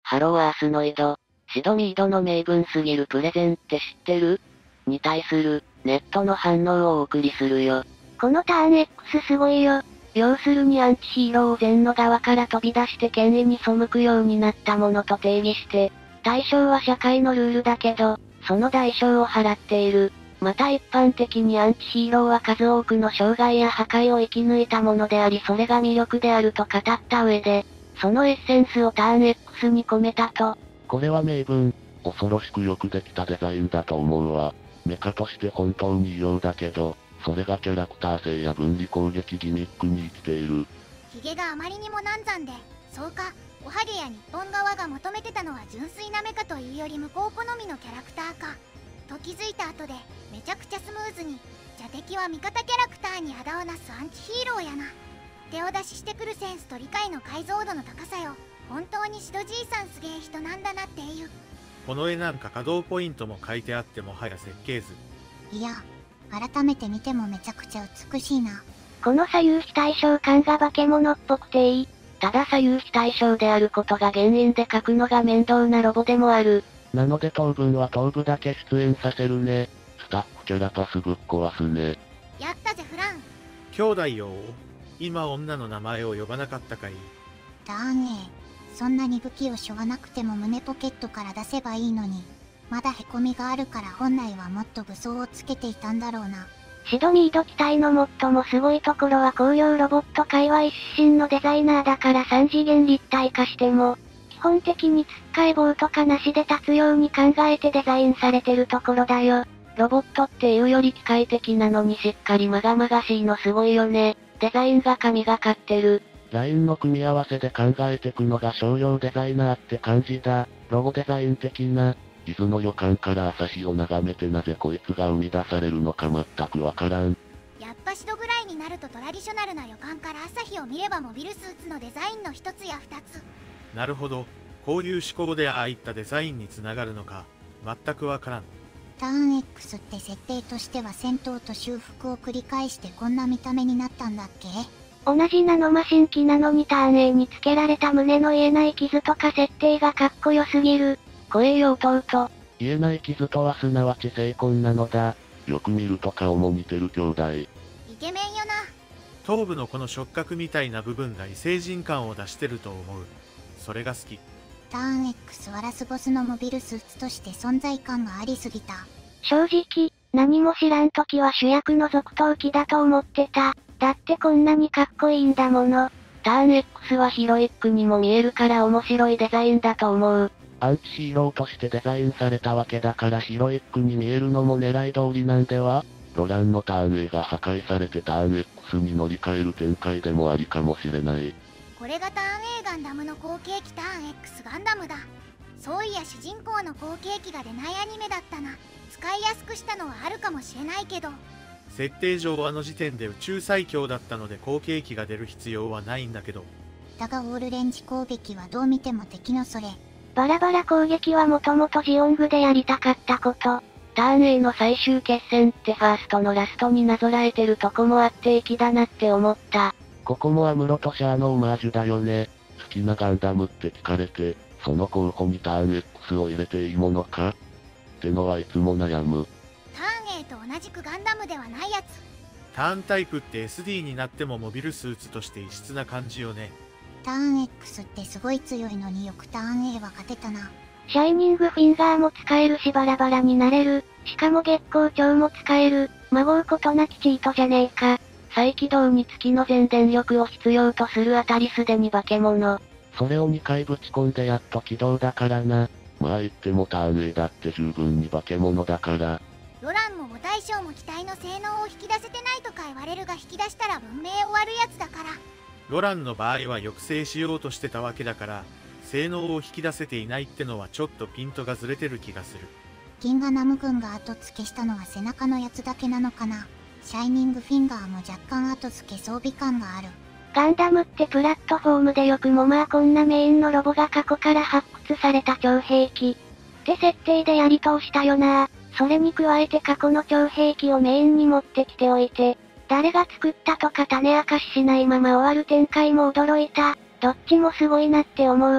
ハローアースノイド。シドミードの名分すぎるプレゼンって知ってる？に対する、ネットの反応をお送りするよ。 このターン X すごいよ。要するにアンチヒーローを善の側から飛び出して権威に背くようになったものと定義して、対象は社会のルールだけど、その代償を払っている。また一般的にアンチヒーローは数多くの障害や破壊を生き抜いたものでありそれが魅力であると語った上で、そのエッセンスをターン X に込めたと。 これは名分、恐ろしくよくできたデザインだと思うわ。メカとして本当に異様だけど、それがキャラクター性や分離攻撃ギミックに生きている。 ヒゲがあまりにも難産で、そうか、おはげや日本側が求めてたのは純粋なメカというより向こう好みのキャラクターか。と気づいた後で、めちゃくちゃスムーズに、じゃ敵は味方キャラクターに肌をなすアンチヒーローやな。手を出ししてくるセンスと理解の解像度の高さよ。本当にシドじいさんすげえ人なんだなっていう。 この絵なんか稼働ポイントも書いてあってもはや設計図。 いや、改めて見てもめちゃくちゃ美しいな。 この左右非対称感が化け物っぽくていい。ただ左右非対称であることが原因で描くのが面倒なロボでもある。 なので当分は頭部だけ出演させるね。スタッフキャラパスぶっ壊すね。 やったぜフラン。 兄弟よ。今女の名前を呼ばなかったかい。 ターン A、そんなに武器を背負わなくても胸ポケットから出せばいいのに。まだ凹みがあるから本来はもっと武装をつけていたんだろうな。 シドミード機体の最もすごいところは工業ロボット界隈出身のデザイナーだから3次元立体化しても、基本的につっかえ棒とかなしで立つように考えてデザインされてるところだよ。ロボットっていうより機械的なのにしっかりまがまがしいのすごいよね。デザインが神がかってる。 ラインの組み合わせで考えてくのが商用デザイナーって感じだ。ロゴデザイン的な。伊豆の旅館から朝日を眺めてなぜこいつが生み出されるのか全くわからん。 やっぱシドぐらいになるとトラディショナルな旅館から朝日を見ればモビルスーツのデザインの一つや二つ。 なるほど。こういう思考でああいったデザインにつながるのか、全くわからん。 ターン X って設定としては戦闘と修復を繰り返してこんな見た目になったんだっけ？ 同じナノマシン機なのにターン A につけられた胸の言えない傷とか設定がかっこよすぎる。声よ弟。 言えない傷とはすなわち精魂なのだ。よく見ると顔も似てる兄弟。 イケメンよな。 頭部のこの触覚みたいな部分が異星人感を出してると思う。それが好き。 ターン X はラスボスのモビルスーツとして存在感がありすぎた。 正直、何も知らん時は主役の続投機だと思ってた。だってこんなにかっこいいんだもの。ターン X はヒロイックにも見えるから面白いデザインだと思う。 アンチヒーローとしてデザインされたわけだからヒロイックに見えるのも狙い通りなんでは？ロランのターン A が破壊されてターン X に乗り換える展開でもありかもしれない。 これがターン A ガンダムの後継機ターン X ガンダムだ。そういや主人公の後継機が出ないアニメだったな。使いやすくしたのはあるかもしれないけど。 設定上あの時点で宇宙最強だったので後継機が出る必要はないんだけど。 だがオールレンジ攻撃はどう見ても敵のそれ。 バラバラ攻撃はもともとジオングでやりたかったこと。ターン A の最終決戦ってファーストのラストになぞらえてるとこもあって粋だなって思った。 ここもアムロとシャアのオマージュだよね。好きなガンダムって聞かれて、その候補にターン X を入れていいものかってのはいつも悩む。 ターン A と同じくガンダムではないやつ。 ターンタイプって SD になってもモビルスーツとして異質な感じよね。 ターン X ってすごい強いのによくターン A は勝てたな。 シャイニングフィンガーも使えるしバラバラになれる。しかも月光鳥も使える。まごうことなきチートじゃねえか。再起動に月の全電力を必要とするあたりすでに化け物。 それを2回ぶち込んでやっと起動だからな。まあ言ってもターン A だって十分に化け物だから。 ロランも母大将も機体の性能を引き出せてないとか言われるが引き出したら文明終わるやつだから。 ロランの場合は抑制しようとしてたわけだから、性能を引き出せていないってのはちょっとピントがずれてる気がする。 銀河ナム軍が後付けしたのは背中のやつだけなのかな。シャイニングフィンガーも若干後付け装備感がある。 ガンダムってプラットフォームでよくもまあこんなメインのロボが過去から発掘された超兵器って設定でやり通したよな。それに加えて過去の超兵器をメインに持ってきておいて、誰が作ったとか種明かししないまま終わる展開も驚いた。どっちもすごいなって思うわ。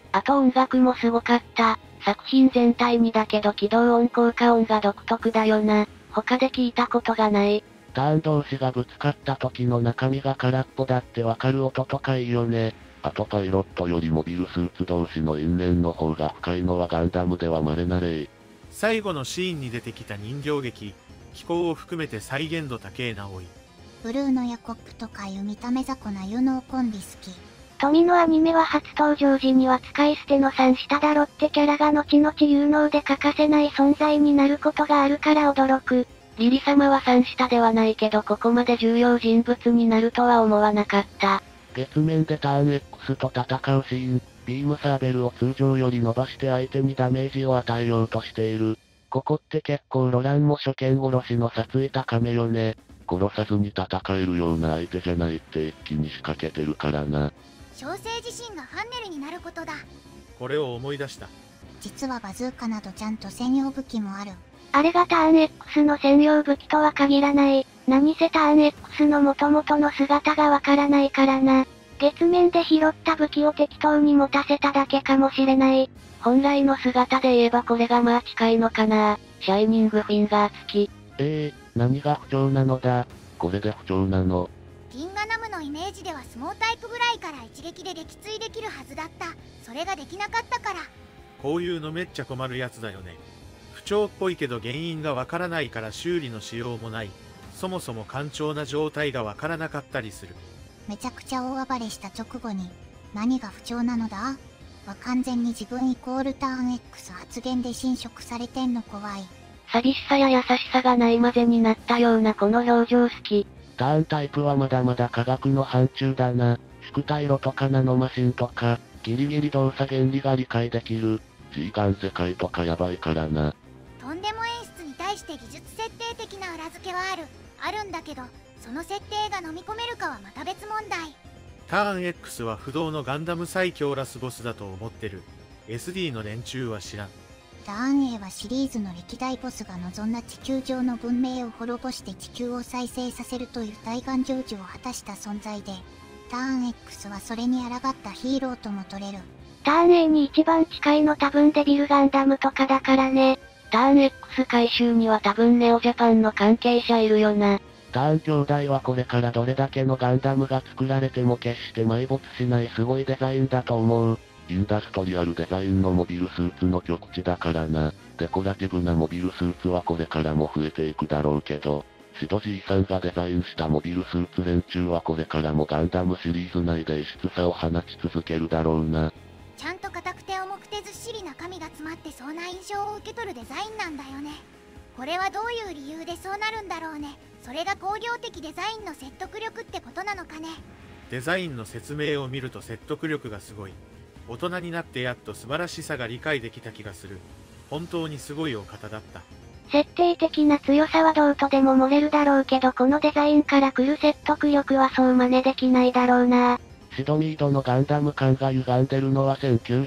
あと音楽もすごかった。作品全体にだけど起動音効果音が独特だよな。他で聞いたことがない。 ターン同士がぶつかった時の中身が空っぽだってわかる音とかいいよね。あとパイロットよりモビルスーツ同士の因縁の方が深いのはガンダムでは稀な例。 最後のシーンに出てきた人形劇、気候を含めて再現度高えなおい。 ブルーのヤコップとかいう見た目雑魚な有能コンビ好き。 富のアニメは初登場時には使い捨ての3下だろってキャラが後々有能で欠かせない存在になることがあるから驚く。リリ様は3下ではないけどここまで重要人物になるとは思わなかった。 月面でターン X と戦うシーン、ビームサーベルを通常より伸ばして相手にダメージを与えようとしている。ここって結構ロランも初見殺しの殺意高めよね。殺さずに戦えるような相手じゃないって一気に仕掛けてるからな。 小生自身がファンネルになることだ。 これを思い出した。 実はバズーカなどちゃんと専用武器もある。 あれがターン X の専用武器とは限らない。何せターン X の元々の姿がわからないからな。月面で拾った武器を適当に持たせただけかもしれない。本来の姿で言えばこれがまあ近いのかな。シャイニングフィンガー付き。 何が不調なのだ。これで不調なの。 ギンガナムのイメージでは相撲タイプぐらいから一撃で撃墜できるはずだった。それができなかったから。 こういうのめっちゃ困るやつだよね。不調っぽいけど原因がわからないから修理のしようもない。そもそも単調な状態がわからなかったりする。 めちゃくちゃ大暴れした直後に、何が不調なのだは完全に自分イコールターン X 発言で侵食されてんの怖い。 寂しさや優しさがない混ぜになったようなこの表情好き。 ターンタイプはまだまだ科学の範疇だな。縮体炉とかナノマシンとか、ギリギリ動作原理が理解できる。G ガン世界とかやばいからな。 とんでも演出に対して技術設定的な裏付けはあるんだけど、その設定が飲み込めるかはまた別問題。 ターン X は不動のガンダム最強ラスボスだと思ってる。SD の連中は知らん。 ターン A はシリーズの歴代ボスが望んだ地球上の文明を滅ぼして地球を再生させるという大願成就を果たした存在で、ターン X はそれに抗ったヒーローとも取れる。 ターン A に一番近いの多分デビルガンダムとかだからね。ターン X 回収には多分ネオジャパンの関係者いるよな。 ターン兄弟はこれからどれだけのガンダムが作られても決して埋没しないすごいデザインだと思う。インダストリアルデザインのモビルスーツの極致だからな。デコラティブなモビルスーツはこれからも増えていくだろうけど、シドじいさんがデザインしたモビルスーツ連中はこれからもガンダムシリーズ内で異質さを放ち続けるだろうな。 ちゃんと硬くて重くてずっしり中身が詰まってそうな印象を受け取るデザインなんだよね。これはどういう理由でそうなるんだろうね。それが工業的デザインの説得力ってことなのかね。 デザインの説明を見ると説得力がすごい。大人になってやっと素晴らしさが理解できた気がする。本当にすごいお方だった。 設定的な強さはどうとでも漏れるだろうけどこのデザインから来る説得力はそう真似できないだろうな。 シドミードのガンダム感が歪んでるのは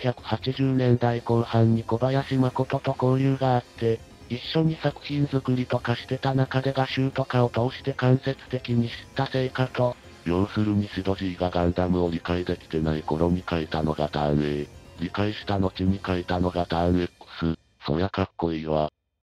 1980年代後半に小林誠と交流があって、一緒に作品作りとかしてた中で画集とかを通して間接的に知った成果と、要するにシド G がガンダムを理解できてない頃に書いたのがターン A。理解した後に書いたのがターン X。そりゃかっこいいわ。